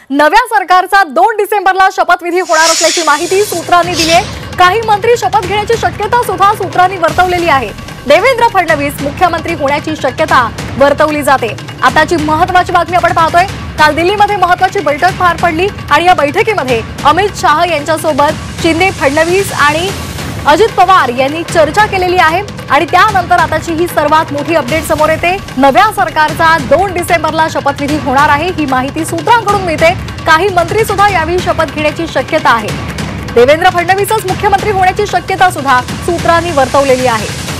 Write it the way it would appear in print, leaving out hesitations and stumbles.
नव्या सरकारचा 2 डिसेंबरला शपथविधी होणार असल्याची माहिती सूत्रांनी दिली आहे। काही मंत्री शपथ घेण्याची शक्यता सुद्धा सूत्रांनी वर्तवलेली आहे। देवेंद्र फडणवीस मुख्यमंत्री होण्याची शक्यता वर्तवली जाते। आताची महत्त्वाची बातमी आपण पाहतोय। काल दिल्लीमध्ये महत्त्वाची बैठक पार पडली आणि या बैठकीमध्ये अमित शाह यांच्यासोबत शिंदे, फडणवीस आणि अजित पवार यांनी चर्चा केलेली आहे आणि त्यानंतर आताची ही सर्वात मोठी अपडेट समोर येते। नव्या सरकारचा 2 डिसेंबरला शपथविधी होणार आहे, ही माहिती सूत्रांकडून मिळते। काही मंत्री सुद्धा यावेळी शपथ घेण्याची शक्यता आहे। देवेंद्र फडणवीसच मुख्यमंत्री होण्याची शक्यता सुद्धा सूत्रांनी वर्तवलेली आहे।